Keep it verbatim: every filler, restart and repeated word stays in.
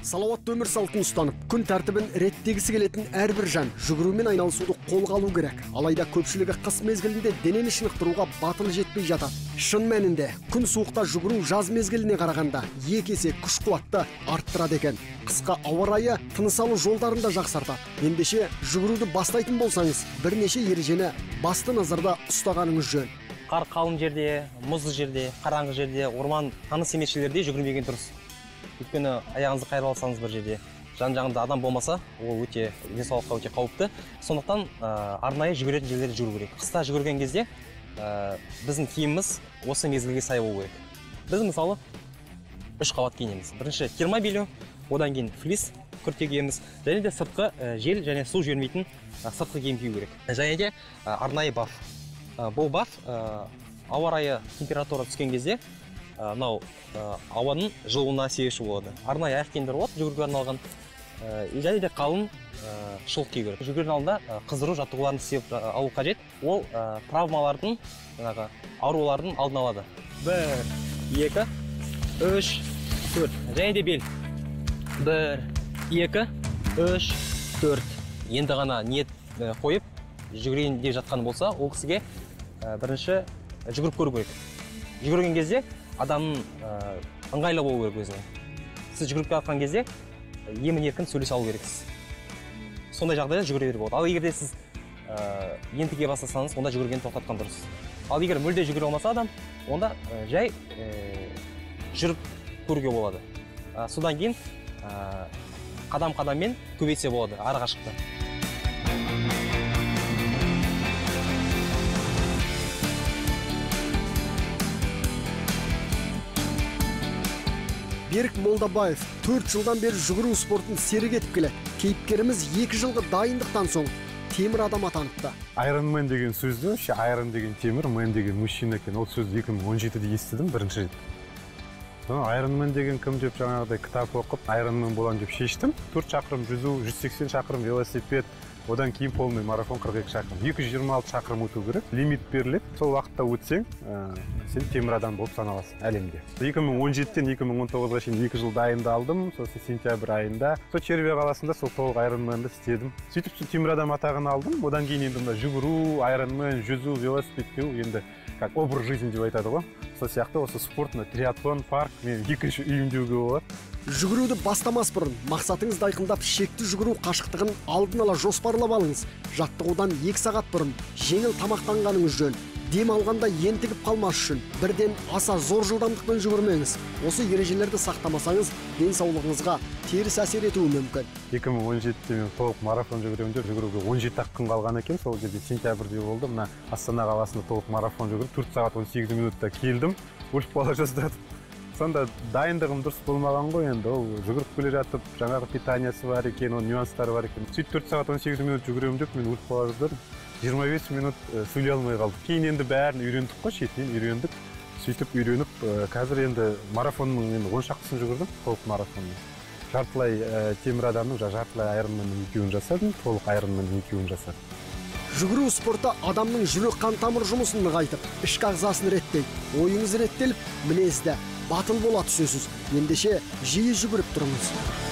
Салауатты өмір салтын ұстанып, күн тәртібін реттегісі келетін әрбір жан жүгірумен айналысуды қолға алу керек. Алайда көпшілігі қыс мезгілінде денені шынықтыруға батыл жетпей жатады. Шын мәнінде, күн суықта жүгіру жаз мезгіліне қарағанда екі есе күш қуатты арттырады екен. Қысқа ауа райы тыныс алу жолдарын да жақсартады. Ендеше жүгіруді бастайтын болсаңыз, бірнеше ережені басты назарда ұстағаныңыз жөн. Қар қалың жерде, мұзды жерде, қараңғы жерде, орман таныс емес жерлерде жүгірмеген дұрыс. Өйткені аяғыңызды қайрап алсаңыз бір жерде, жан-жағында адам болмаса, ол өте денсаулыққа өте қауіпті. Сондықтан арнайы жүгіретін жерлерде жүру керек. Қыста жүгірген кезде біздің киіміміз осы мезгілге сай болу керек. Біз мысалы үш қабат киінеміз. Бірінші термобелеу, одан кейін флис, күрте киеміз, және де сыртқы жел және су жібермейтін сыртқы киім кию керек. Және де арнайы баф. Бұл баф ауа райы температура түскен кезде мынау ауаның жылуына себепші болады. Арнайы аяқ киімдер болады, жүгіруге арналған. Және де қалың шұлық кию керек. Жүгірген алдында қыздыру жаттығуларын істеп алу қажет. Ол травмалардың, аурулардың алдын алады. Бір, екі, үш, төрт. Және де бел. Бір, екі, үш, төрт. Енді ғана ниет қойып, жүгірейін деп жатқан болса, ол кісіге бірінші жүгіріп көру керек. Жүгірген кезде адамның ыңғайлы болу керек өзіне. Сіз жүгіріп жатқан кезде емін-еркін сөйлесе алу керексіз. Сондай жағдайда жүгіре беруге болады. Ал егер де сіз ентіге бастасаңыз, онда жүгіргенді тоқтатқан дұрыс. Ал егер мүлде жүгіре алмаса адам, онда жай жүріп көруге болады. Содан кейін қадам-қадаммен көбейтсе болады ары қашықта. Берік Молдабаев төрт жылдан бері жүгіру спортын серік етіп келеді. Кейіпкеріміз екі жылғы дайындықтан соң темір адам атаныпты. Iron Man деген сөзді, Iron деген темір, Man деген мужчина екен. Ол сөзді екі мың он жетіде естідім бірінші рет. Iron Man деген кім деп жаңағыдай кітап оқып, Iron Man боламын деп шештім. төрт шақырым жүзу, жүз сексен шақырым велосипед, одан кейін полный марафон қырық екі шақырым. екі жүз жиырма алты шақырым өту керек. Лимит беріледі. Сол уақытта өтсең, сен темір адам болып саналасың әлемде. екі мың он жетіден екі мың он тоғызға шейін екі жыл дайындалдым. Сосын сентябрь айында сол Черве қаласында сол толық Iron Man-ды істедім. Сөйтіп темір адам атағын алдым. Одан кейін енді мына жүгіру, Iron Man, жүзу, велосипед теу енді как образ жизни деп айтады ғой. Сол сияқты осы спортны триатлон, парк мен екінші үйім деуге болады. Жүгіруді бастамас бұрын мақсатыңызды айқындап шекті жүгіру қашықтығын алдын ала жоспарлап алыңыз. Жаттығудан екі сағат бұрын жеңіл тамақтанғаныңыз жөн. Дем алғанда ентігіп қалмас үшін бірден аса зор жылдамдықпен жүгірмеңіз. Осы ережелерді сақтамасаңыз, денсаулығыңызға теріс әсер етуі мүмкін. екі мың он жетіде мен толық марафон жүгіремін деп жүгіруге он жеті ақ күн қалған екен. Сол жерде сентябрьде болды. Мына Астана қаласында толық марафон жүгіріп төрт сағат он сегіз минутта келдім. Өліп қала жаздадым. Сонда дайындығым дұрыс болмаған ғой енді. Ол жүгіріп келе жатып, жаңағы питаниясы бар екен, оның нюанстары бар екен. Сөйтіп төрт сағат он сегіз минут жүгіремін деп мен өліп қала жаздадым. жиырма бес минут сөйлей алмай қалдым. Кейін енді бәрін үйрендік қой, шетінен үйрендік. Сөйтіп үйреніп, қазір енді марафонның енді он шақтысын жүгірдім, толық марафонның. Жартылай темір адамның, жартылай Iron Man-ның екеуін жасадым, толық Iron Man-ның екеуін жасадым. Жүгіру спорты адамның жүрек қан тамыр жұмысын нығайтып, ішкі ағзасын реттейді. Ойыңыз реттеліп, мінезді, батыл болады сөзсіз. Ендеше жиі жүгіріп тұрыңыз.